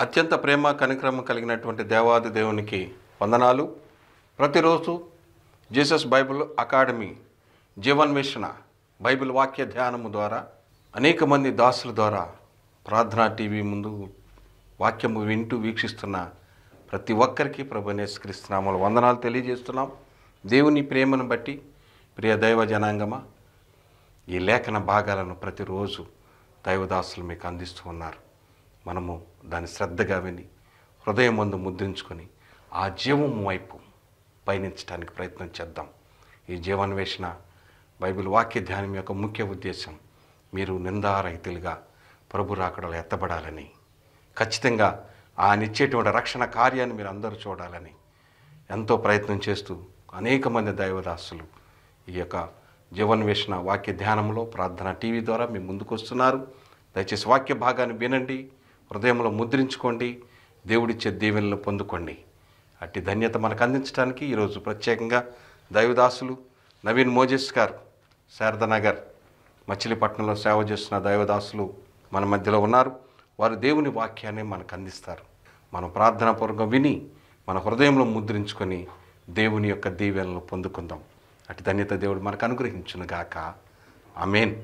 అత్యంత ప్రేమ కనిక్రమం కలిగినటువంటి దేవాది దేవునికి వందనాలు. ప్రతిరోజు జీసస్ బైబిల్ అకాడమీ జీవన్వేషణ బైబిల్ వాక్య ధ్యానము ద్వారా అనేక మంది దాసుల ద్వారా ప్రార్థనా టీవీ ముందు వాక్యము వింటూ వీక్షిస్తున్న ప్రతి ఒక్కరికి ప్రభువైన యేసుక్రీస్తు నామములో వందనాలు తెలియజేస్తున్నాం. దేవుని ప్రేమను బట్టి ప్రియ దైవ జనాంగమా, ఈ లేఖన భాగాలను ప్రతిరోజు దైవదాసులు మీకు అందిస్తూ ఉన్నారు. మనము దాన్ని శ్రద్ధగా విని హృదయం ముందు ముద్రించుకొని ఆ జీవం వైపు పయనించడానికి ప్రయత్నం చేద్దాం. ఈ జీవన్వేషణ బైబిల్ వాక్య ధ్యానం యొక్క ముఖ్య ఉద్దేశం మీరు నిందారహితులుగా ప్రభు రాకడలో ఎత్తబడాలని, ఖచ్చితంగా ఆయన ఇచ్చేటువంటి రక్షణ కార్యాన్ని మీరు అందరూ చూడాలని ఎంతో ప్రయత్నం చేస్తూ అనేక మంది దైవదాసులు ఈ యొక్క జీవన్వేషణ వాక్య ధ్యానంలో ప్రార్థన టీవీ ద్వారా మీ ముందుకు వస్తున్నారు. దయచేసి వాక్య భాగాన్ని వినండి, హృదయంలో ముద్రించుకోండి, దేవుడిచ్చే దీవెనలను పొందుకోండి. అట్టి ధన్యత మనకు అందించడానికి ఈరోజు ప్రత్యేకంగా దైవదాసులు నవీన్ మోజెస్ గారు శారదానగర్ మచిలీపట్నంలో సేవ చేస్తున్న దైవదాసులు మన మధ్యలో ఉన్నారు. వారు దేవుని వాక్యాన్ని మనకు అందిస్తారు. మనం ప్రార్థనాపూర్వకంగా విని మన హృదయంలో ముద్రించుకొని దేవుని యొక్క దీవెనలను పొందుకుందాం. అట్టి ధన్యత దేవుడు మనకు అనుగ్రహించునుగాక. Amen.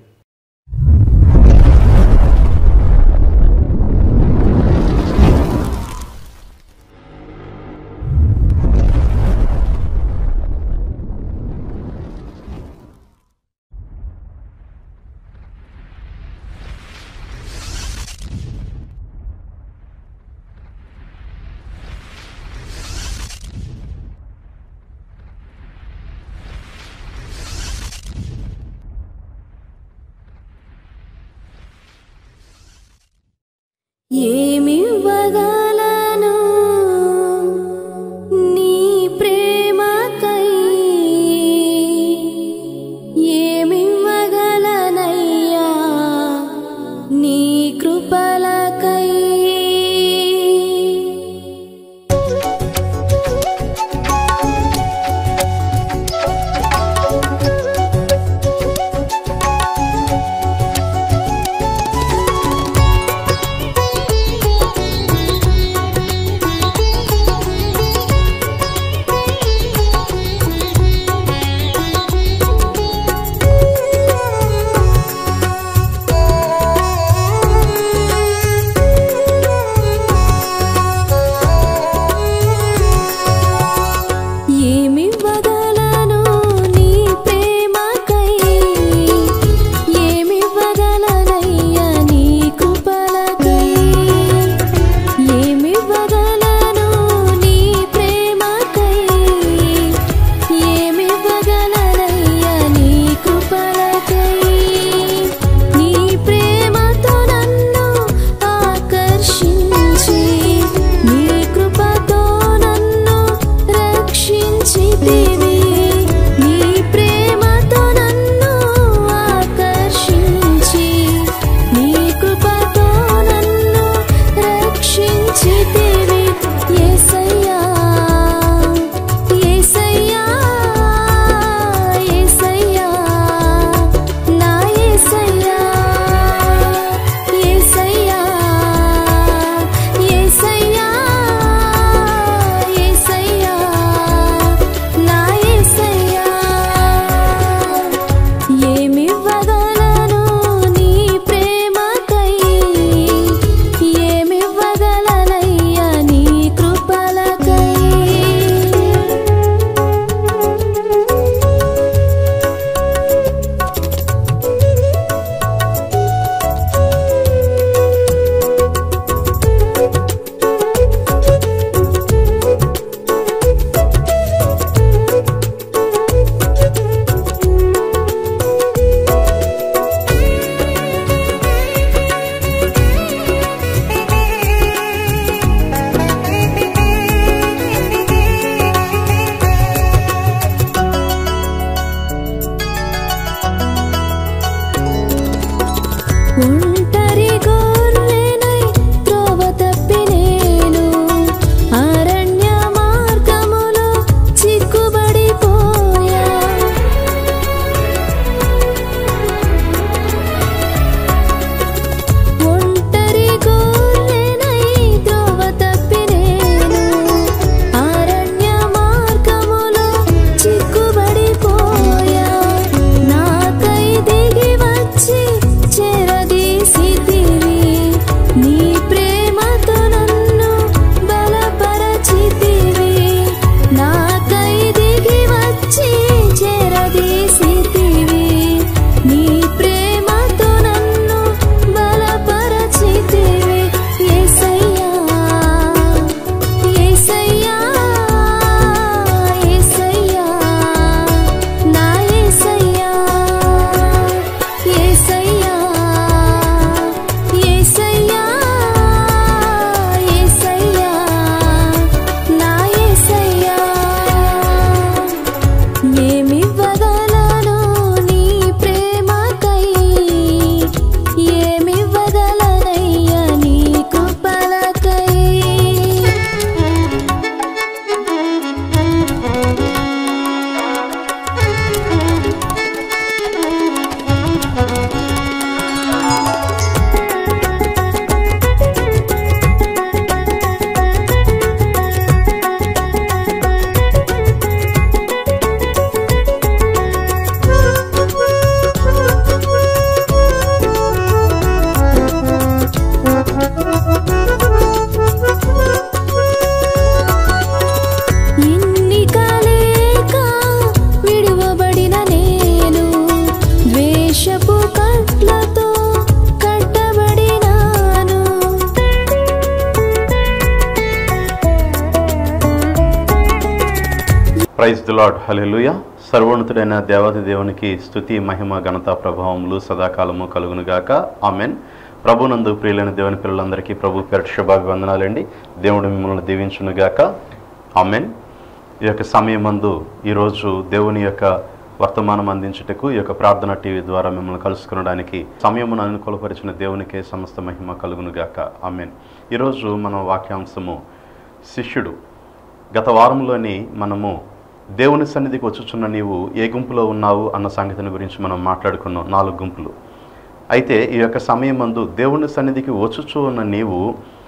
Praise the Lord. Hallelujah. సర్వోన్నతుడైన దేవాది దేవునికి స్తుతి, మహిమ, ఘనత, ప్రభావములు సదాకాలము కలుగునుగాక. ఆమెన్. ప్రభునందు ప్రియులైన దేవుని పిల్లలందరికీ ప్రభు పేరిట శుభాభివందనాలండి. దేవుడు మిమ్మల్ని దీవించునుగాక. ఆమెన్. ఈ యొక్క సమయమందు ఈరోజు దేవుని యొక్క వర్తమానం అందించుటకు ఈ యొక్క ప్రార్థన టీవీ ద్వారా మిమ్మల్ని కలుసుకునడానికి సమయమును అనుకూలపరిచిన దేవునికే సమస్త మహిమ కలుగునుగాక. ఆమెన్. ఈరోజు మన వాక్యాంశము శిష్యుడు. గత వారంలోని మనము దేవుని సన్నిధికి వచ్చుచున్న నీవు ఏ గుంపులో ఉన్నావు అన్న సంగతిని గురించి మనం మాట్లాడుకున్నాం. 4 గుంపులు. అయితే ఈ యొక్క సమయమందు దేవుని సన్నిధికి వచ్చుచు ఉన్న నీవు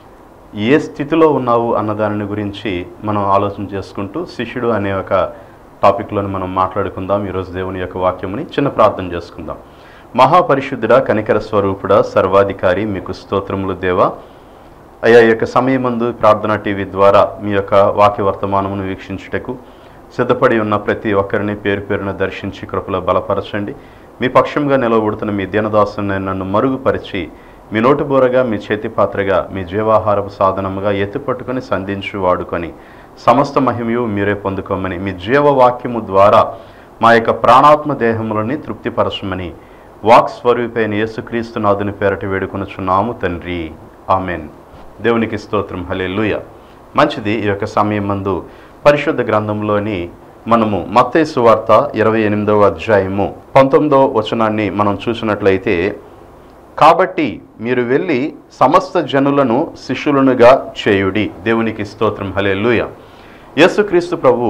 ఏ స్థితిలో ఉన్నావు అన్న దానిని గురించి మనం ఆలోచన చేసుకుంటూ శిష్యుడు అనే ఒక టాపిక్లోని మనం మాట్లాడుకుందాం. ఈరోజు దేవుని యొక్క వాక్యముని చిన్న ప్రార్థన చేసుకుందాం. మహాపరిశుద్ధుడా, కనికర స్వరూపుడా, సర్వాధికారి, మీకు స్తోత్రములు దేవా. అయ్యా, ఈ యొక్క సమయమందు ప్రార్థన టీవీ ద్వారా మీ యొక్క వాక్య వర్తమానమును వీక్షించుటకు సిద్ధపడి ఉన్న ప్రతి ఒక్కరిని పేరు పేరున దర్శించి కృపలో బలపరచండి. మీ పక్షంగా నిలవబడుతున్న మీ దీనదాసుని నన్ను మరుగుపరిచి మీ నోటి బోరగా, మీ చేతి పాత్రగా, మీ జీవాహారపు సాధనముగా ఎత్తుపట్టుకొని సంధించి వాడుకొని సమస్త మహిమయు మీరే పొందుకోమని, మీ జీవవాక్యము ద్వారా మా యొక్క ప్రాణాత్మ దేహములని తృప్తిపరచమని వాక్ స్వరూపైన యేసుక్రీస్తు నాథుని పేరట వేడుకొనుచున్నాము తండ్రి. ఆమెన్. దేవునికి స్తోత్రం. హల్లెలూయా. మంచిది. ఈ యొక్క సమయమందు పరిశుద్ధ గ్రంథంలోని మనము మత్తయి సువార్త 28వ అధ్యాయము 19వ వచనాన్ని మనం చూసినట్లయితే, కాబట్టి మీరు వెళ్ళి సమస్త జనులను శిష్యులనుగా చేయుడి. దేవునికి స్తోత్రం. హల్లెలూయా. యేసుక్రీస్తు ప్రభు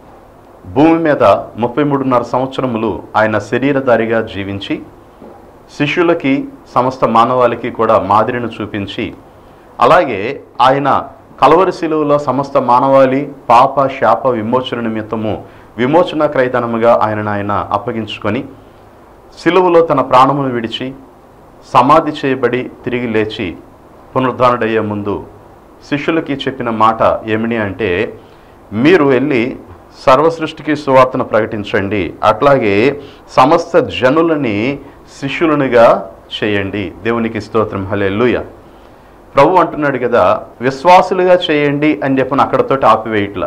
భూమి మీద 33.5 సంవత్సరములు ఆయన శరీరధారిగా జీవించి శిష్యులకి, సమస్త మానవాళికి కూడా మాదిరిని చూపించి, అలాగే ఆయన కలవరి శిలువలో సమస్త మానవాళి పాప శాప విమోచన నిమిత్తము విమోచన క్రయధనముగా ఆయన అప్పగించుకొని శిలువలో తన ప్రాణమును విడిచి సమాధి చేయబడి తిరిగి లేచి పునరుద్ధానుడయ్యే ముందు శిష్యులకి చెప్పిన మాట ఏమిటి అంటే, మీరు వెళ్ళి సర్వసృష్టికి సువార్తను ప్రకటించండి, అట్లాగే సమస్త జనులని శిష్యులనుగా చేయండి. దేవునికి స్తోత్రం. హల్లెలూయా. ప్రభు అంటున్నాడు కదా, విశ్వాసులుగా చేయండి అని చెప్పిన అక్కడతోటి ఆపివేయట్లా.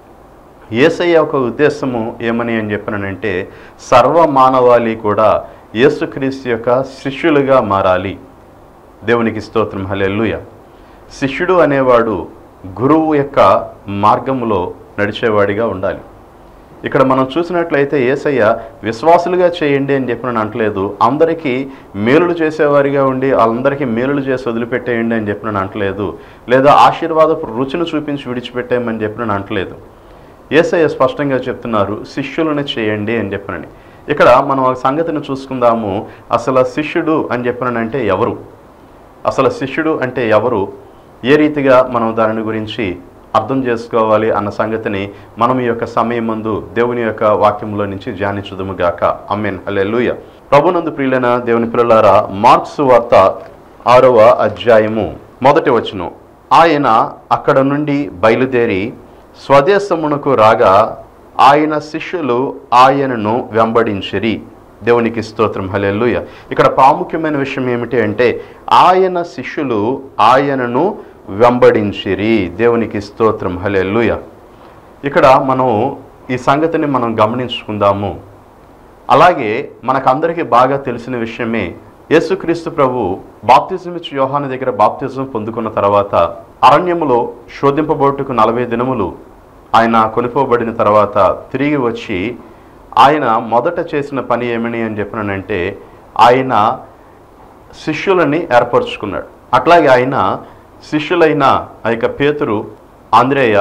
యేసయ్య ఒక ఉద్దేశము ఏమని అని చెప్పినంటే, సర్వ మానవాళి కూడా యేసుక్రీస్తు యొక్క శిష్యులుగా మారాలి. దేవునికి స్తోత్రం. హల్లెలూయా. శిష్యుడు అనేవాడు గురువు యొక్క మార్గములో నడిచేవాడిగా ఉండాలి. ఇక్కడ మనం చూసినట్లయితే యేసయ్య విశ్వాసులుగా చేయండి అని చెప్పిన అంటలేదు, అందరికీ మేలులు చేసేవారిగా ఉండి వాళ్ళందరికీ మేలులు చేసి వదిలిపెట్టేయండి అని చెప్పిన అంటలేదు, లేదా ఆశీర్వాదపు రుచిని చూపించి విడిచిపెట్టేయమని చెప్పిన అంటలేదు. యేసయ్య స్పష్టంగా చెప్తున్నారు, శిష్యులను చేయండి అని చెప్పినని. ఇక్కడ మనం ఒక సంగతిని చూసుకుందాము. అసలు శిష్యుడు అని చెప్పినంటే ఎవరు? అసలు శిష్యుడు అంటే ఎవరు? ఏ రీతిగా మనం దాని గురించి అర్థం చేసుకోవాలి అన్న సంగతిని మనం ఈ యొక్క సమయమందు దేవుని యొక్క వాక్యంలో నుంచి ధ్యానించుదుము గాక. ఆమేన్. హల్లెలూయా. ప్రభునందు ప్రియులైన దేవుని పిల్లలారా, మార్కు సువార్త 6వ అధ్యాయము 1వ వచనం, ఆయన అక్కడ నుండి బయలుదేరి స్వదేశమునకు రాగా ఆయన శిష్యులు ఆయనను వెంబడించిరి. దేవునికి స్తోత్రం. హల్లెలూయా. ఇక్కడ ప్రాముఖ్యమైన విషయం ఏమిటి అంటే, ఆయన శిష్యులు ఆయనను వెంబడించిరి. దేవునికి స్తోత్రం. హల్లెలూయా. ఇక్కడ మనం ఈ సంగతిని మనం గమనించుకుందాము. అలాగే మనకందరికీ బాగా తెలిసిన విషయమే, యేసుక్రీస్తు ప్రభు బాప్తిజం ఇచ్చి యోహాను దగ్గర బాప్తిజం పొందుకున్న తర్వాత అరణ్యములో శోధింపబోటుకు 40 దినములు ఆయన కొనిపోబడిన తర్వాత తిరిగి వచ్చి ఆయన మొదట చేసిన పని ఏమని అని చెప్పినానంటే, ఆయన శిష్యులని ఏర్పరచుకున్నాడు. అట్లాగే ఆయన శిష్యులైన ఆ యొక్క పేతురు, ఆంద్రేయ,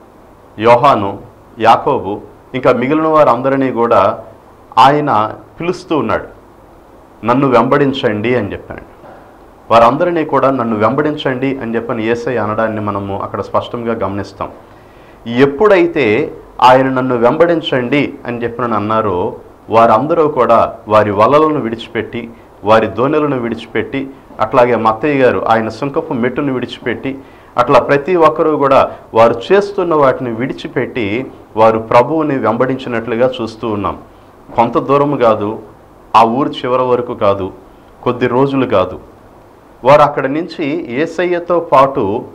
యోహాను, యాకోబు ఇంకా మిగిలిన వారందరినీ కూడా ఆయన పిలుస్తూ ఉన్నాడు, నన్ను వెంబడించండి అని చెప్పాడు. వారందరినీ కూడా నన్ను వెంబడించండి అని చెప్పని యేసయ్య అనడాన్ని మనము అక్కడ స్పష్టంగా గమనిస్తాం. ఎప్పుడైతే ఆయన నన్ను వెంబడించండి అని చెప్పిన అన్నారో, వారందరూ కూడా వారి వలలను విడిచిపెట్టి, వారి దోణెలను విడిచిపెట్టి, అట్లాగే మత్తయ్య గారు ఆయన సుంకపు మెట్టును విడిచిపెట్టి, అట్లా ప్రతి ఒక్కరూ కూడా వారు చేస్తున్న వాటిని విడిచిపెట్టి వారు ప్రభువుని వెంబడించినట్లుగా చూస్తూ ఉన్నాం. కొంత దూరం కాదు, ఆ ఊరు చివరి వరకు కాదు, కొద్ది రోజులు కాదు, వారు అక్కడి నుంచి యేసయ్యతో పాటు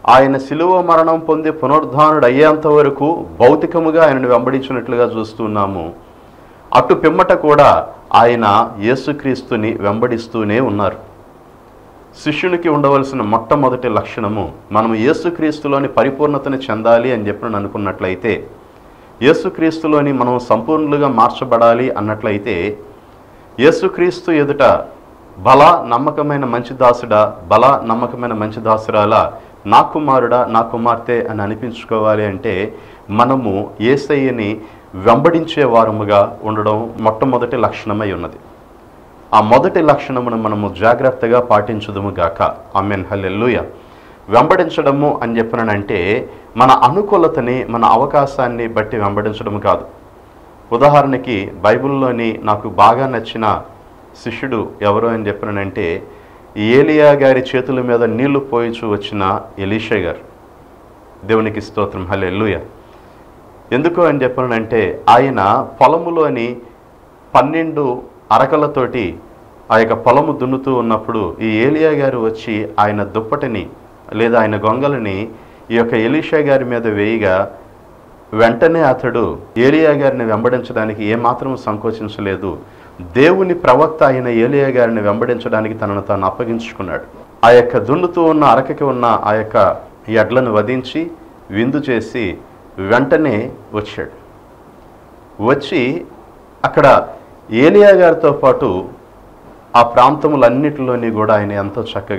ఆయన శిలువ మరణం పొంది పునరుద్ధానుడు అయ్యేంత వరకు భౌతికముగా ఆయనను వెంబడించినట్లుగా చూస్తున్నాము. అటు పిమ్మట కూడా ఆయన యేసుక్రీస్తుని వెంబడిస్తూనే ఉన్నారు. శిష్యునికి ఉండవలసిన మొట్టమొదటి లక్షణము, మనము యేసుక్రీస్తులోని పరిపూర్ణతని చెందాలి అని చెప్పి అనుకున్నట్లయితే, యేసుక్రీస్తులోని మనం సంపూర్ణులుగా మార్చబడాలి అన్నట్లయితే, యేసుక్రీస్తు ఎదుట బల నమ్మకమైన మంచి దాసుడా, బల నమ్మకమైన మంచి దాసురాలా, నా కుమారుడా, నా కుమార్తె అని అనిపించుకోవాలి అంటే మనము యేసయ్యని వెంబడించే వారముగా ఉండడం మొట్టమొదటి లక్షణమై ఉన్నది. ఆ మొదటి లక్షణమును మనము జాగ్రత్తగా పాటించుదుము గాక. ఆమేన్, హల్లెలూయా. వెంబడించడము అని చెప్పినంటే మన అనుకూలతని, మన అవకాశాన్ని బట్టి వెంబడించడం కాదు. ఉదాహరణకి బైబిల్లోని నాకు బాగా నచ్చిన శిష్యుడు ఎవరు అని చెప్పినంటే, ఏలియా గారి చేతుల మీద నీళ్లు పోయిచూ వచ్చిన ఎలీషా గారు. దేవునికి స్తోత్రం, హల్లెలూయా. ఎందుకు అని చెప్పినంటే, ఆయన పొలములోని 12 అరకలతోటి ఆ యొక్క పొలము దున్నుతూ ఉన్నప్పుడు ఈ ఏలియా గారు వచ్చి ఆయన దుప్పటిని లేదా ఆయన గొంగలని ఈ యొక్క ఎలీషా గారి మీద వేయగా వెంటనే అతడు ఏలియా గారిని వెంబడించడానికి ఏమాత్రం సంకోచించలేదు. దేవుని ప్రవక్త అయిన ఏలియా గారిని వెంబడించడానికి తనను తాను అప్పగించుకున్నాడు. ఆ యొక్క దున్నుతూ ఉన్న అరకకి ఉన్న ఆ యొక్క ఎడ్లను వధించి విందు చేసి వెంటనే వచ్చాడు. వచ్చి అక్కడ ఏలియా గారితో పాటు ఆ ప్రాంతములన్నిటిలోని కూడా ఆయన ఎంతో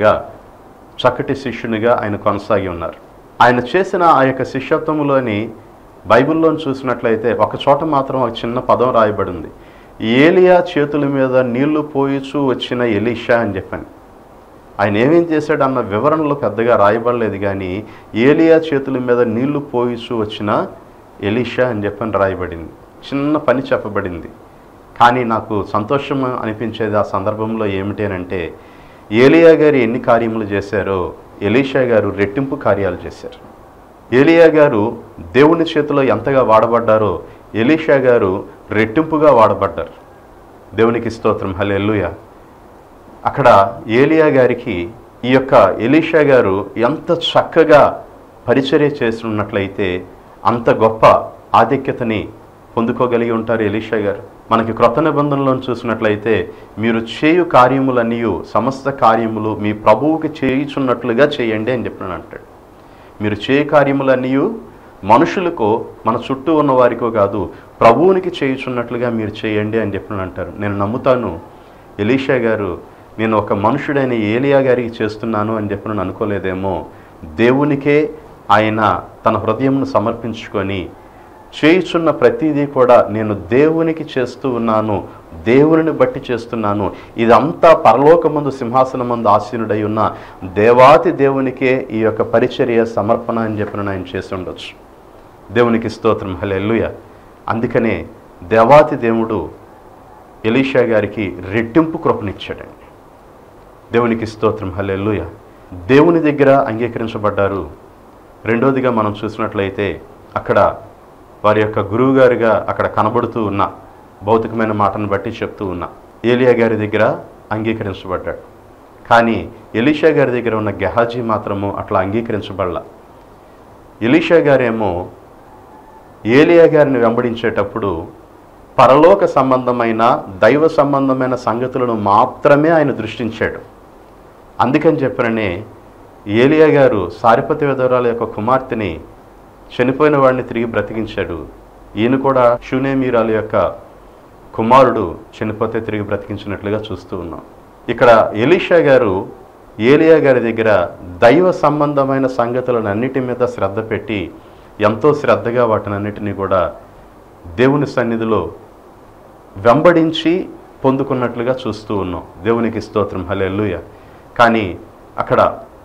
చక్కటి శిష్యునిగా ఆయన కొనసాగి ఉన్నారు. ఆయన చేసిన ఆ యొక్క శిష్యత్వములోని బైబిల్లోని చూసినట్లయితే ఒక చోట మాత్రం ఒక చిన్న పదం రాయబడింది, ఏలియా చేతుల మీద నీళ్లు పోయిచూ వచ్చిన ఎలీషా అని చెప్పాను. ఆయన ఏమేం చేశాడు అన్న వివరణలో పెద్దగా రాయబడలేదు, కానీ ఏలియా చేతుల మీద నీళ్లు పోయిచూ వచ్చిన ఎలీషా అని చెప్పని రాయబడింది. చిన్న పని చెప్పబడింది. కానీ నాకు సంతోషం అనిపించేది ఆ సందర్భంలో ఏమిటి అంటే, ఏలియా గారు ఎన్ని కార్యములు చేశారో ఎలీషా గారు రెట్టింపు కార్యాలు చేశారు. ఏలియా గారు దేవుని చేతిలో ఎంతగా వాడబడ్డారో ఎలీషా గారు రెట్టింపుగా వాడబడ్డారు. దేవునికి స్తోత్రం, హల్లెలూయా. అక్కడ ఏలియా గారికి ఈ యొక్క ఎలీషా గారు ఎంత చక్కగా పరిచర్య చేస్తున్నట్లయితే అంత గొప్ప ఆధిక్యతని పొందుకోగలిగి ఉంటారు ఎలీషా గారు. మనకి క్రొత్త నిబంధనలో చూసినట్లయితే, మీరు చేయు కార్యములన్నీ సమస్త కార్యములు మీ ప్రభువుకి చేయుచున్నట్లుగా చేయండి అని చెప్పినాను అంటాడు. మీరు చేయు కార్యములన్నీ మనుషులకో మన చుట్టూ ఉన్న వారికో కాదు, ప్రభువునికి చేయుచున్నట్లుగా మీరు చేయండి అని చెప్పినాను అంటారు. నేను నమ్ముతాను ఎలీషా గారు నేను ఒక మనుషుడైన ఏలియా గారికి చేస్తున్నాను అని చెప్పిన అనుకోలేదేమో. దేవునికే ఆయన తన హృదయంను సమర్పించుకొని చేయుచున్న ప్రతిదీ కూడా నేను దేవునికి చేస్తూ ఉన్నాను, దేవుని బట్టి చేస్తున్నాను, ఇదంతా పరలోకమందు సింహాసనమందు ఆసీనుడై ఉన్న దేవాతి దేవునికే ఈ యొక్క పరిచర్య సమర్పణ అని చెప్పిన ఆయన చేసి ఉండొచ్చు. దేవునికి స్తోత్రం, హల్లెలూయా. అందుకనే దేవాతి దేవుడు ఎలీషా గారికి రెట్టింపు కృపనిచ్చాడండి. దేవునికి స్తోత్రం, హల్లెలూయా. దేవుని దగ్గర అంగీకరించబడ్డారు. రెండోదిగా మనం చూసినట్లయితే అక్కడ వారి యొక్క గురువు గారిగా అక్కడ కనబడుతూ ఉన్న భౌతికమైన మాటను బట్టి చెప్తూ ఉన్న ఏలియా గారి దగ్గర అంగీకరించబడ్డాడు. కానీ ఎలీషా గారి దగ్గర ఉన్న గెహాజీ మాత్రము అట్లా అంగీకరించబడలా. ఎలీషా గారేమో ఏలియా గారిని వెంబడించేటప్పుడు పరలోక సంబంధమైన దైవ సంబంధమైన సంగతులను మాత్రమే ఆయన దృష్టించాడు. అందుకని చెప్పిననే ఏలియా గారు సారిపతి విధవరాల యొక్క కుమార్తెని, చనిపోయిన వాడిని తిరిగి బ్రతికించాడు. ఈయన కూడా షూనేమీరాల యొక్క కుమారుడు చనిపోతే తిరిగి బ్రతికించినట్లుగా చూస్తూ ఉన్నాం. ఇక్కడ ఎలీషా గారు ఏలియా గారి దగ్గర దైవ సంబంధమైన సంగతులను అన్నిటి మీద శ్రద్ధ పెట్టి ఎంతో శ్రద్ధగా వాటినన్నిటినీ కూడా దేవుని సన్నిధిలో వెంబడించి పొందుకున్నట్లుగా చూస్తూ ఉన్నాం. దేవునికి స్తోత్రం, హల్లెలూయా. కానీ అక్కడ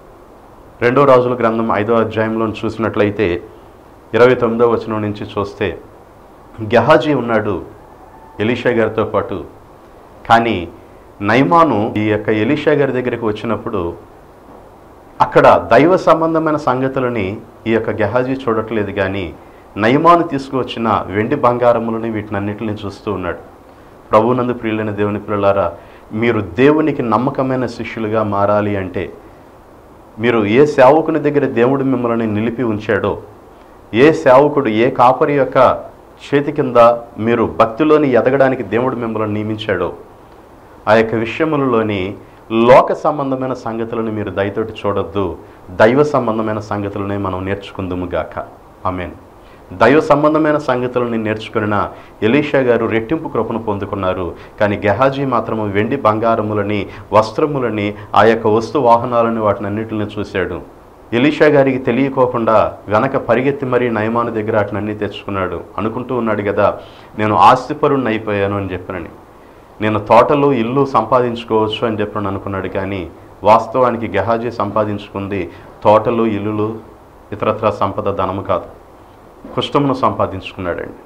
2 రాజుల గ్రంథం 5వ అధ్యాయంలో చూసినట్లయితే 29వ వచనం నుంచి చూస్తే గెహాజీ ఉన్నాడు ఎలీషా గారితో పాటు. కానీ నయమాను ఈ యొక్క ఎలీషా గారి దగ్గరికి వచ్చినప్పుడు అక్కడ దైవ సంబంధమైన సంగతులని ఈ యొక్క గెహాజీ చూడట్లేదు, కానీ నయమాను తీసుకువచ్చిన వెండి బంగారములని వీటినన్నిటిని చూస్తూ ఉన్నాడు. ప్రభువునందు ప్రియులైన దేవుని పిల్లలారా, మీరు దేవునికి నమ్మకమైన శిష్యులుగా మారాలి అంటే మీరు ఏ సేవకుని దగ్గర దేవుడు మిమ్మల్ని నిలిపి ఉంచాడో, ఏ సేవకుడు ఏ కాపరి యొక్క చేతి కింద మీరు భక్తిలోని ఎదగడానికి దేవుడు మిమ్మల్ని నియమించాడో ఆ యొక్క విషయములలోని లోక సంబంధమైన సంగతులను మీరు దయతోటి చూడొద్దు. దైవ సంబంధమైన సంగతులనే మనం నేర్చుకుందుము గాక. ఆమేన్. దైవ సంబంధమైన సంగతులను నేర్చుకున్న ఎలీషా గారు రెట్టింపు కృపను పొందుకున్నారు. కానీ గెహాజీ మాత్రము వెండి బంగారములని, వస్త్రములని, ఆ యొక్క వస్తు వాహనాలని వాటినన్నిటిని చూశాడు. ఎలీషా గారికి తెలియకోకుండా వెనక పరిగెత్తి మరీ నయమాను దగ్గర వాటినన్నీ తెచ్చుకున్నాడు. అనుకుంటూ ఉన్నాడు కదా, నేను ఆస్తిపరుణ్ణి అయిపోయాను అని చెప్పనని, నేను తోటలు ఇల్లు సంపాదించుకోవచ్చు అని చెప్పని అనుకున్నాడు. కానీ వాస్తవానికి గెహాజీ సంపాదించుకుంది తోటలు, ఇల్లులు, ఇతరత్ర సంపద, ధనము కాదు, కుష్టమును సంపాదించుకున్నాడండి.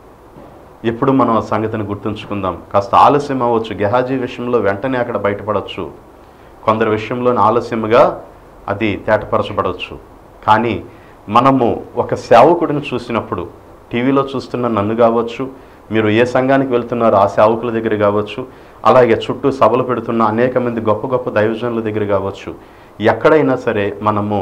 ఎప్పుడు మనం ఆ సంగతిని గుర్తుంచుకుందాం. కాస్త ఆలస్యం అవ్వచ్చు, గెహాజీ విషయంలో వెంటనే అక్కడ బయటపడవచ్చు, కొందరి విషయంలో ఆలస్యముగా అది తేటపరచబడవచ్చు. కానీ మనము ఒక సేవకుడిని చూసినప్పుడు, టీవీలో చూస్తున్న నన్ను కావచ్చు, మీరు ఏ సంఘానికి వెళ్తున్నారో ఆ సేవకుల దగ్గర కావచ్చు, అలాగే చుట్టూ సభలు పెడుతున్న అనేక మంది గొప్ప గొప్ప దైవజనుల దగ్గర కావచ్చు, ఎక్కడైనా సరే మనము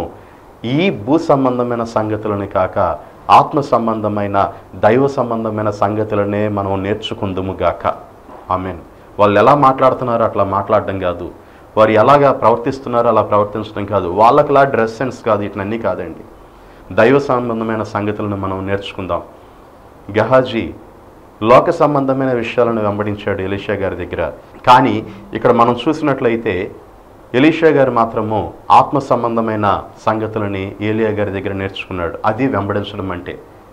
ఈ భూ సంబంధమైన సంగతులని కాక ఆత్మ సంబంధమైన దైవ సంబంధమైన సంగతులనే మనం నేర్చుకుందుము గాక. ఆమేన్. వాళ్ళు ఎలా మాట్లాడుతున్నారో అట్లా మాట్లాడడం కాదు, వారు ఎలాగా ప్రవర్తిస్తున్నారో అలా ప్రవర్తించడం కాదు, వాళ్ళకిలా డ్రెస్ సెన్స్ కాదు, ఇట్లన్నీ కాదండి. దైవ సంబంధమైన సంగతులను మనం నేర్చుకుందాం. గెహాజీ లోక సంబంధమైన విషయాలను వెంబడించాడు ఎలీషా గారి దగ్గర. కానీ ఇక్కడ మనం చూసినట్లయితే ఎలీషా గారు మాత్రము ఆత్మ సంబంధమైన సంగతులని ఏలియా గారి దగ్గర నేర్చుకున్నాడు. అది వెంబడించడం అంటే.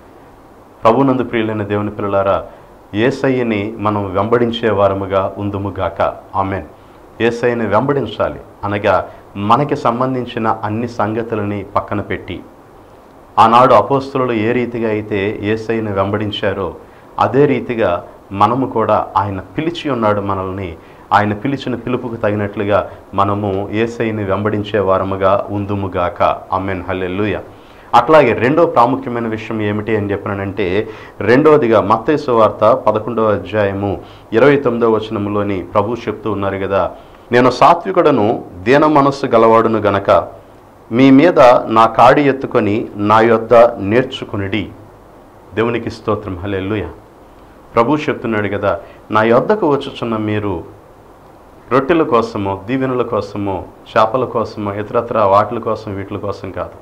ప్రభునందు ప్రియులైన దేవుని పిల్లలారా, యేసయ్యని మనం వెంబడించే వారముగా ఉందుముగాక. ఆమేన్. యేసయ్యని వెంబడించాలి అనగా మనకి సంబంధించిన అన్ని సంగతులని పక్కన పెట్టి, ఆనాడు అపోస్తలులు ఏ రీతిగా అయితే యేసయ్యని వెంబడించారో అదే రీతిగా మనము కూడా, ఆయన పిలిచి ఉన్నాడు మనల్ని, ఆయన పిలిచిన పిలుపుకు తగినట్లుగా మనము యేసయ్యని వెంబడించే వారముగా ఉందుముగాక. ఆమేన్. హల్లెలూయా. అట్లాగే రెండో ప్రాముఖ్యమైన విషయం ఏమిటి అని చెప్పానంటే, రెండవదిగా మత్తయి సువార్త 11వ అధ్యాయము 29వ వచనములోని ప్రభు చెప్తూ ఉన్నారు కదా, నేను సాత్వికుడను దీన మనస్సు గలవాడును గనక మీ మీద నా కాడి ఎత్తుకొని నా యొద్ద నేర్చుకునిడి. దేవునికి స్తోత్రం. హల్లెలూయా. ప్రభు చెప్తున్నాడు కదా, నా యొద్దకు వచ్చుచున్న మీరు రొట్టెల కోసమో, దీవెనల కోసమో, చేపల కోసమో, ఇతరత్ర వాటిల కోసం వీటి కోసం కాదు,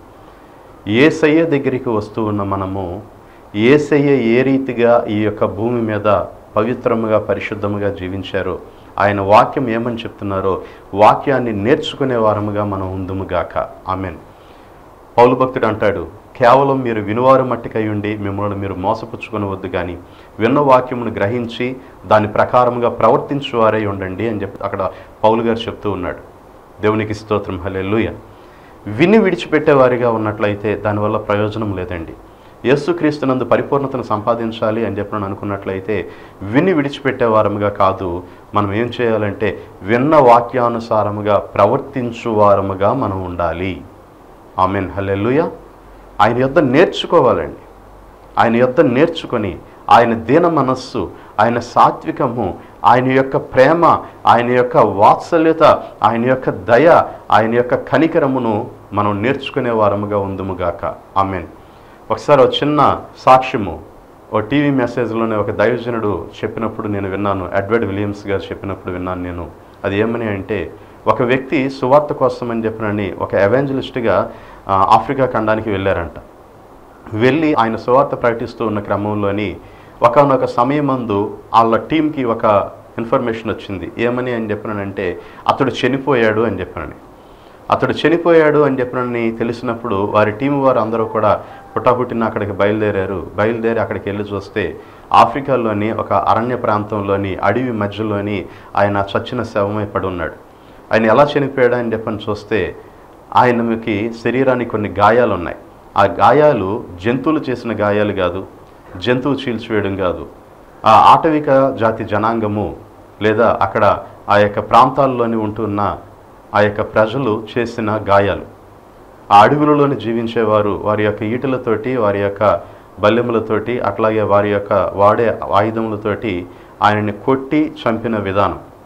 యేసయ్య దగ్గరికి వస్తూ ఉన్న మనము యేసయ్య ఏ రీతిగా ఈ యొక్క భూమి మీద పవిత్రముగా పరిశుద్ధముగా జీవించారో, ఆయన వాక్యం ఏమని చెప్తున్నారో వాక్యాన్ని నేర్చుకునే వారముగా మనం ఉందుముగాక. ఆమేన్. పౌలు భక్తుడు అంటాడు, కేవలం మీరు వినువారు మట్టికై ఉండి మిమ్మల్ని మీరు మోసపుచ్చుకొనవద్దు, కానీ విన్న వాక్యమును గ్రహించి దాని ప్రకారముగా ప్రవర్తించువారై ఉండండి అని చెప్పి అక్కడ పౌలు గారు చెప్తూ ఉన్నాడు. దేవునికి స్తోత్రం. హల్లెలూయా. విని విడిచిపెట్టేవారిగా ఉన్నట్లయితే దానివల్ల ప్రయోజనం లేదండి. యేసుక్రీస్తునందు పరిపూర్ణతను సంపాదించాలి అని చెప్పి అనుకున్నట్లయితే విని విడిచిపెట్టేవారముగా కాదు, మనం ఏం చేయాలంటే విన్న వాక్యానుసారముగా ప్రవర్తించువారముగా మనం ఉండాలి. ఆమేన్. హల్లెలూయా. ఆయన యొద్ద నేర్చుకోవాలండి. ఆయన యొద్ద నేర్చుకొని ఆయన దీన మనస్సు, ఆయన సాత్వికము, ఆయన యొక్క ప్రేమ, ఆయన యొక్క వాత్సల్యత, ఆయన యొక్క దయ, ఆయన యొక్క కనికరమును మనం నేర్చుకునే వారముగా ఉందుముగాక. ఆమేన్. ఒకసారి ఒక చిన్న సాక్ష్యము ఓ టీవీ మెసేజ్లోనే ఒక దైవజనుడు చెప్పినప్పుడు నేను విన్నాను. ఎడ్వర్డ్ విలియమ్స్ గారు చెప్పినప్పుడు విన్నాను నేను. అది ఏమని అంటే, ఒక వ్యక్తి సువార్త కోసం అని చెప్పినని ఒక ఎవాంజలిస్ట్గా ఆఫ్రికా ఖండానికి వెళ్ళారంట. వెళ్ళి ఆయన సువార్త ప్రకటిస్తూ ఉన్న క్రమంలోని ఒకనొక సమయమందు వాళ్ళ టీంకి ఒక ఇన్ఫర్మేషన్ వచ్చింది. ఏమని అని చెప్పినానంటే, అతడు చనిపోయాడు అని చెప్పినని. అతడు చనిపోయాడు అని చెప్పినని తెలిసినప్పుడు వారి టీం వారు అందరూ కూడా పుట్టాపుట్టిన అక్కడికి బయలుదేరి అక్కడికి వెళ్ళి చూస్తే ఆఫ్రికాలోని ఒక అరణ్య ప్రాంతంలోని అడవి మధ్యలోని ఆయన చచ్చిన శవమై పడి ఉన్నాడు. ఆయన ఎలా చనిపోయాడు అని చెప్పని చూస్తే ఆయనకి శరీరానికి కొన్ని గాయాలు ఉన్నాయి. ఆ గాయాలు జంతువులు చేసిన గాయాలు కాదు, జంతువు చీల్చివేయడం కాదు, ఆ ఆటవిక జాతి జనాంగము లేదా అక్కడ ఆ యొక్క ప్రాంతాల్లోని ఉంటున్న ఆ యొక్క ప్రజలు చేసిన గాయాలు. ఆ అడవులలోని జీవించేవారు వారి యొక్క ఈటలతోటి, వారి యొక్క బల్లెములతోటి, అట్లాగే వారి యొక్క వాడే ఆయుధములతోటి ఆయనని కొట్టి చంపిన విధానం.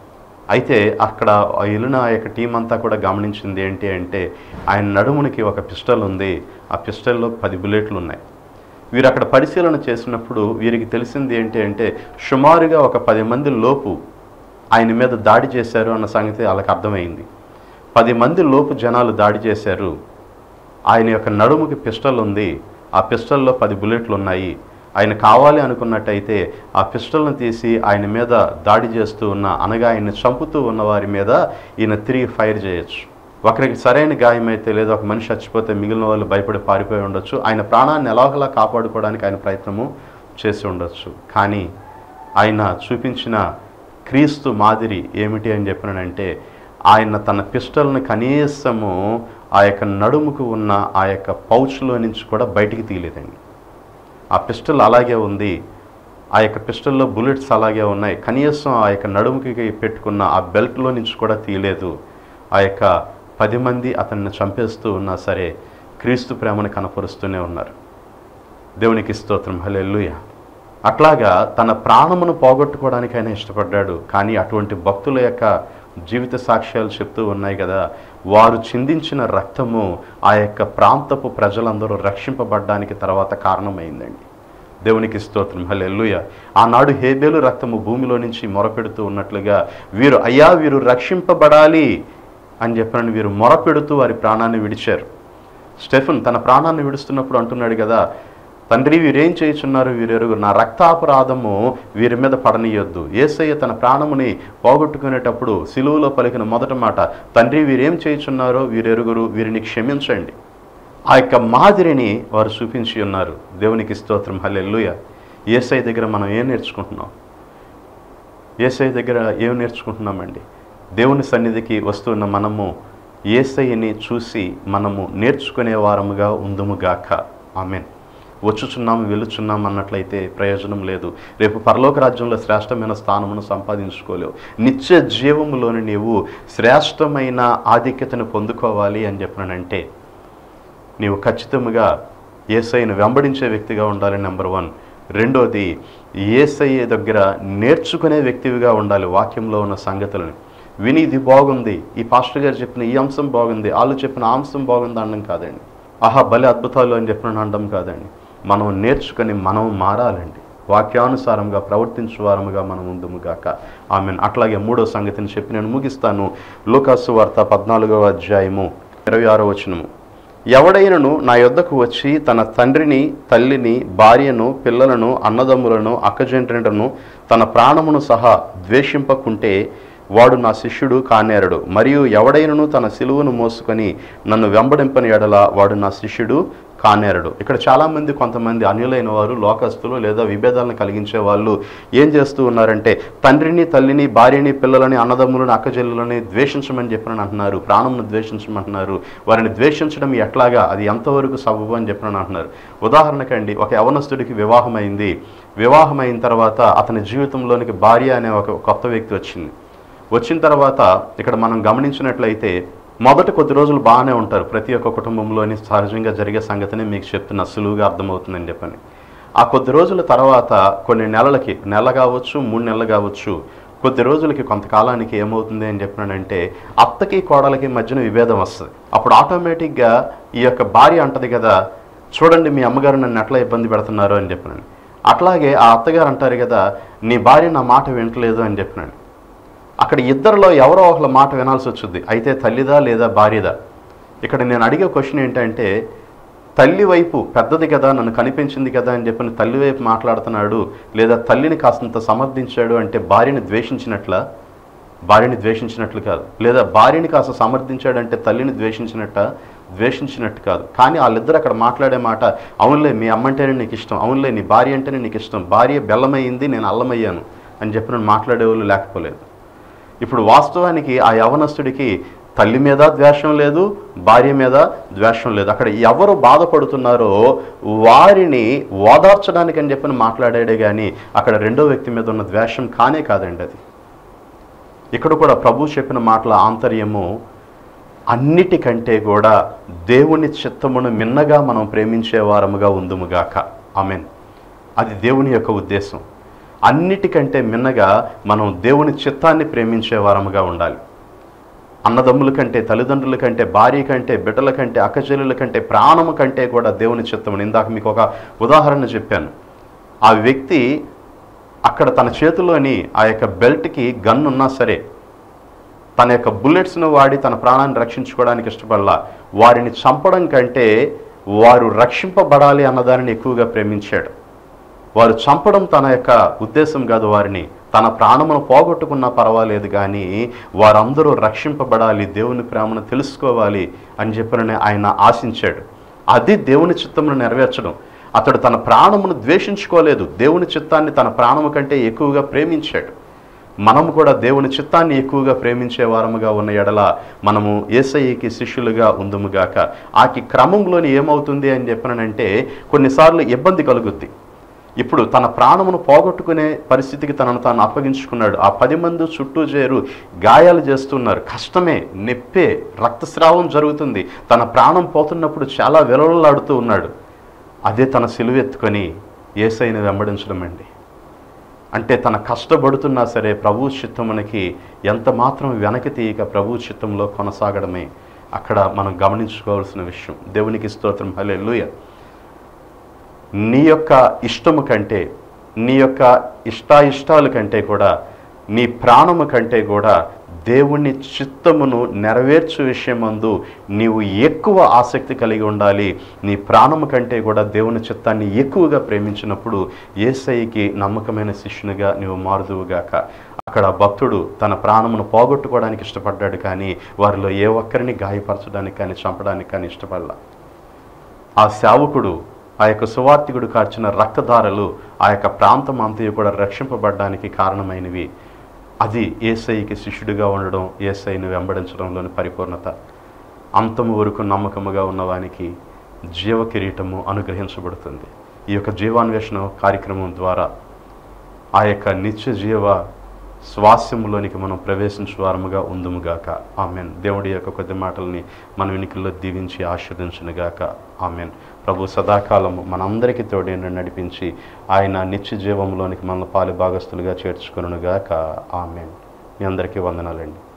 అయితే అక్కడ వెళ్ళిన ఆ యొక్క టీం అంతా కూడా గమనించింది ఏంటి అంటే ఆయన నడుమునికి ఒక పిస్టల్ ఉంది, ఆ పిస్టల్లో 10 బుల్లెట్లు ఉన్నాయి. వీరు అక్కడ పరిశీలన చేసినప్పుడు వీరికి తెలిసింది ఏంటి అంటే సుమారుగా ఒక 10 మంది లోపు ఆయన మీద దాడి చేశారు అన్న సంగతి వాళ్ళకి అర్థమైంది. 10 మంది లోపు జనాలు దాడి చేశారు. ఆయన యొక్క నడుముకి పిస్టల్ ఉంది, ఆ పిస్టల్లో 10 బుల్లెట్లు ఉన్నాయి. ఆయన కావాలి అనుకున్నట్టయితే ఆ పిస్టల్ను తీసి ఆయన మీద దాడి చేస్తూ ఉన్న, అనగా ఆయన్ని చంపుతూ ఉన్న వారి మీద ఈయన తిరిగి ఫైర్ చేయొచ్చు. ఒకరికి సరైన గాయమైతే లేదా ఒక మనిషి చచ్చిపోతే మిగిలిన వాళ్ళు భయపడి పారిపోయి ఉండొచ్చు. ఆయన ప్రాణాన్ని ఎలాగలా కాపాడుకోవడానికి ఆయన ప్రయత్నము చేసి ఉండొచ్చు. కానీ ఆయన చూపించిన క్రీస్తు మాదిరి ఏమిటి అని చెప్పినానంటే ఆయన తన పిస్టల్ని కనీసము ఆ యొక్క నడుముకు ఉన్న ఆ యొక్క పౌచ్లో నుంచి కూడా బయటికి తీయలేదండి. ఆ పిస్టల్ అలాగే ఉంది, ఆ యొక్క పిస్టల్లో బుల్లెట్స్ అలాగే ఉన్నాయి. కనీసం ఆ యొక్క నడుముకి పెట్టుకున్న ఆ బెల్ట్లో నుంచి కూడా తీయలేదు. ఆ యొక్క 10 మంది అతన్ని చంపేస్తూ ఉన్నా సరే క్రీస్తు ప్రేమను కనపరుస్తూనే ఉన్నారు. దేవునికి స్తోత్రం, హల్లెలూయా. అట్లాగా తన ప్రాణమును పోగొట్టుకోవడానికి ఆయన ఇష్టపడ్డాడు. కానీ అటువంటి భక్తుల యొక్క జీవిత సాక్ష్యాలు చెప్తూ ఉన్నాయి కదా, వారు చిందించిన రక్తము ఆ యొక్క ప్రాంతపు ప్రజలందరూ రక్షింపబడ్డానికి తర్వాత కారణమైందండి. దేవునికి స్తోత్రం, హల్లెలూయా. ఆనాడు హేబేలు రక్తము భూమిలో నుంచి మొరపెడుతూ ఉన్నట్లుగా వీరు రక్షింపబడాలి అని చెప్పినని వీరు మొరపెడుతూ వారి ప్రాణాన్ని విడిచారు. స్టెఫెన్ తన ప్రాణాన్ని విడుస్తున్నప్పుడు అంటున్నాడు కదా, తండ్రి వీరేం చేయుచున్నారు వీరెరుగు, నా రక్తాపరాధము వీరి మీద పడనీయొద్దు. యేసయ్య తన ప్రాణముని పోగొట్టుకునేటప్పుడు సిలువలో పలికిన మొదటి మాట, తండ్రి వీరేం చేయుచున్నారో వీరెరుగురు, వీరిని క్షమించండి. ఆ యొక్క మాదిరిని వారు చూపించి ఉన్నారు. దేవునికి స్తోత్రం, హల్లెలూయా. యేసయ్య దగ్గర మనం ఏం నేర్చుకుంటున్నాం? యేసయ్య దగ్గర ఏం నేర్చుకుంటున్నామండి? దేవుని సన్నిధికి వస్తున్న మనము యేసయ్యని చూసి మనము నేర్చుకునే వారముగా ఉందుముగాక. ఆమేన్. వచ్చుచున్నాము వెళుచున్నాము అన్నట్లయితే ప్రయోజనం లేదు. రేపు పరలోక రాజ్యంలో శ్రేష్టమైన స్థానమును సంపాదించుకోలేవు. నిత్య జీవములోని నీవు శ్రేష్టమైన ఆధిక్యతను పొందుకోవాలి అని చెప్పినానంటే నీవు ఖచ్చితంగా యేసయ్యను వెంబడించే వ్యక్తిగా ఉండాలి, నెంబర్ 1. రెండోది, యేసయ్య దగ్గర నేర్చుకునే వ్యక్తివిగా ఉండాలి. వాక్యంలో ఉన్న సంగతులను విని ఇది బాగుంది, ఈ పాస్టర్ గారు చెప్పిన ఈ అంశం బాగుంది, వాళ్ళు చెప్పిన ఆ అంశం బాగుంది అనడం కాదండి. ఆహా భలే అద్భుతాలు అని చెప్పిన అనడం కాదండి. మనం నేర్చుకొని మనం మారాలండి. వాక్యానుసారంగా ప్రవర్తించే వారముగా మనం ఉందుముగాక. ఆమేన్. అట్లాగే 3వ సంగతిని చెప్పి నేను ముగిస్తాను. లూకాసు వార్త 14వ అధ్యాయము 26వ వచనము. ఎవడైనను నా యొద్దకు వచ్చి తన తండ్రిని, తల్లిని, భార్యను, పిల్లలను, అన్నదమ్ములను, అక్కజెంట్లను, తన ప్రాణమును సహా ద్వేషింపకుంటే వాడు నా శిష్యుడు కానేరడు. మరియు ఎవడైనను తన సిలువను మోసుకొని నన్ను వెంబడింపని ఎడల వాడు నా శిష్యుడు కానేరడు. ఇక్కడ చాలామంది, కొంతమంది అన్యులైన వారు, లోకస్తులు లేదా విభేదాలను కలిగించే వాళ్ళు ఏం చేస్తూ ఉన్నారంటే తండ్రిని, తల్లిని, భార్యని, పిల్లలని, అన్నదమ్ములను, అక్కచెల్లులని ద్వేషించమని చెప్పినని అంటున్నారు. ప్రాణంను ద్వేషించమంటున్నారు. వారిని ద్వేషించడం ఎట్లాగా, అది ఎంతవరకు సబబు అని చెప్పినని అంటున్నారు. ఉదాహరణకండి, ఒక యవనస్తుడికి వివాహమైంది. వివాహమైన తర్వాత అతని జీవితంలోనికి భార్య అనే ఒక కొత్త వ్యక్తి వచ్చిన తర్వాత ఇక్కడ మనం గమనించినట్లయితే మొదట కొద్ది రోజులు బాగానే ఉంటారు. ప్రతి ఒక్క కుటుంబంలోని సహజంగా జరిగే సంగతిని మీకు చెప్తున్నా, సులువుగా అర్థమవుతుందని చెప్పని. ఆ కొద్ది రోజుల తర్వాత కొన్ని నెలలకి, నెల కావచ్చు, 3 నెలలు కావచ్చు, కొద్ది రోజులకి, కొంతకాలానికి ఏమవుతుంది అని చెప్పినానంటే అత్తకి కోడలకి మధ్యన విభేదం వస్తుంది. అప్పుడు ఆటోమేటిక్గా ఈ యొక్క భార్య అంటది కదా, చూడండి మీ అమ్మగారు నన్ను ఎట్లా ఇబ్బంది పెడుతున్నారు అని చెప్పినాను. అట్లాగే ఆ అత్తగారు అంటారు కదా, నీ భార్య నా మాట వింటలేదు అని చెప్పినాను. అక్కడ ఇద్దరిలో ఎవరో ఒకళ్ళ మాట వినాల్సి వచ్చింది. అయితే తల్లిదా లేదా భార్యదా? ఇక్కడ నేను అడిగే క్వశ్చన్ ఏంటంటే, తల్లి వైపు పెద్దది కదా, నన్ను కనిపించింది కదా అని చెప్పిన తల్లి వైపు మాట్లాడుతున్నాడు, లేదా తల్లిని కాస్తంత సమర్థించాడు అంటే భార్యని ద్వేషించినట్లా? భార్యని ద్వేషించినట్లు కాదు. లేదా భార్యని కాస్త సమర్థించాడంటే తల్లిని ద్వేషించినట్టు కాదు. కానీ వాళ్ళిద్దరు అక్కడ మాట్లాడే మాట, అవునులే మీ అమ్మంటేనే నీకు ఇష్టం, అవునులే నీ భార్య అంటేనే నీకు ఇష్టం, భార్య బెల్లమయ్యింది నేను అల్లమయ్యాను అని చెప్పిన మాట్లాడేవాళ్ళు లేకపోలేదు. ఇప్పుడు వాస్తవానికి ఆ యవనస్తుడికి తల్లి మీద ద్వేషం లేదు, భార్య మీద ద్వేషం లేదు. అక్కడ ఎవరు బాధపడుతున్నారో వారిని ఓదార్చడానికి అని చెప్పని మాట్లాడాడే కానీ అక్కడ రెండో వ్యక్తి మీద ఉన్న ద్వేషం కాదండి అది. ఇక్కడ కూడా ప్రభు చెప్పిన మాటల ఆంతర్యము అన్నిటికంటే కూడా దేవుని చిత్తమును మిన్నగా మనం ప్రేమించే వారముగా ఉందుముగాక. ఆమేన్. అది దేవుని యొక్క ఉద్దేశం. అన్నిటికంటే మిన్నగా మనం దేవుని చిత్తాన్ని ప్రేమించే వారముగా ఉండాలి. అన్నదమ్ముల కంటే, తల్లిదండ్రుల కంటే, భార్య కంటే, బిడ్డల కంటే, అక్కచెల్లెల కంటే, ప్రాణము కంటే కూడా దేవుని చిత్తమని ఇందాక మీకు ఒక ఉదాహరణ చెప్పాను. ఆ వ్యక్తి అక్కడ తన చేతిలోని ఆ యొక్క బెల్ట్కి గన్ ఉన్నా సరే తన యొక్క బుల్లెట్స్ను వాడి తన ప్రాణాన్ని రక్షించుకోవడానికి ఇష్టపడలా. వారిని చంపడం కంటే వారు రక్షింపబడాలి అన్నదానిని ఎక్కువగా ప్రేమించాడు. వారు చంపడం తన యొక్క ఉద్దేశం కాదు, వారిని తన ప్రాణమును పోగొట్టుకున్నా పర్వాలేదు కానీ వారందరూ రక్షింపబడాలి, దేవుని ప్రేమను తెలుసుకోవాలి అని చెప్పినని ఆయన ఆశించాడు. అది దేవుని చిత్తమును నెరవేర్చడం. అతడు తన ప్రాణమును ద్వేషించుకోలేదు, దేవుని చిత్తాన్ని తన ప్రాణము కంటే ఎక్కువగా ప్రేమించాడు. మనము కూడా దేవుని చిత్తాన్ని ఎక్కువగా ప్రేమించే వారముగా ఉన్న ఎడల మనము యేసయ్యకి శిష్యులుగా ఉందుముగాక. ఆకి క్రమంలోని ఏమవుతుంది అని చెప్పినంటే కొన్నిసార్లు ఇబ్బంది కలుగుద్ది. ఇప్పుడు తన ప్రాణమును పోగొట్టుకునే పరిస్థితికి తనను తాను అప్పగించుకున్నాడు. ఆ 10 మంది చుట్టూ చేరు గాయాలు చేస్తున్నారు, కష్టమే, నొప్పే, రక్తస్రావం జరుగుతుంది. తన ప్రాణం పోతున్నప్పుడు చాలా విలవలాడుతూ ఉన్నాడు. అదే తన సిలువెత్తుకొని యేసయ్యను వెంబడించడం అండి. అంటే తన కష్టపడుతున్నా సరే ప్రభు చిత్తమునికి ఎంత మాత్రం వెనక్కి తీయక ప్రభు చిత్తంలో కొనసాగడమే అక్కడ మనం గమనించుకోవాల్సిన విషయం. దేవునికి స్తోత్రం, హల్లెలూయా. నీ యొక్క ఇష్టము కంటే, నీ యొక్క ఇష్టాయిష్టాల కంటే కూడా, నీ ప్రాణము కంటే కూడా దేవుని చిత్తమును నెరవేర్చు విషయమందు నీవు ఎక్కువ ఆసక్తి కలిగి ఉండాలి. నీ ప్రాణము కంటే కూడా దేవుని చిత్తాన్ని ఎక్కువగా ప్రేమించినప్పుడు యేసయ్యకి నమ్మకమైన శిష్యునిగా నీవు మారుదువుగాక. అక్కడ భక్తుడు తన ప్రాణమును పోగొట్టుకోవడానికి ఇష్టపడ్డాడు కానీ వారిలో ఏ ఒక్కరిని గాయపరచడానికి కానీ చంపడానికి కానీ ఇష్టపడలా. ఆ సేవకుడు, ఆ యొక్క సువార్తికుడు కార్చిన రక్తధారలు ఆ యొక్క ప్రాంతం అంతయు కూడా రక్షింపబడడానికి కారణమైనవి. అది యేసయ్యకి శిష్యుడిగా ఉండడం, యేసయ్యను వెంబడించడంలోని పరిపూర్ణత. అంతము వరకు నమ్మకముగా ఉన్నవానికి జీవ కిరీటము అనుగ్రహించబడుతుంది. ఈ యొక్క జీవాన్వేషణ కార్యక్రమం ద్వారా ఆ యొక్క నిత్య జీవ స్వాస్యములోనికి మనం ప్రవేశించే వారముగా ఉందుముగాక. ఆమెన్. దేవుడి యొక్క కొద్ది మాటల్ని మన వెనుకల్లో దీవించి ఆశీర్వదించునుగాక. ఆమెన్. ప్రభు సదాకాలము మనందరికీ తోడే నడిపించి ఆయన నిత్య జీవంలోనికి మన పాలి భాగస్తులుగా చేర్చుకొనుగాక. ఆమెన్. మీ అందరికీ వందనాలండి.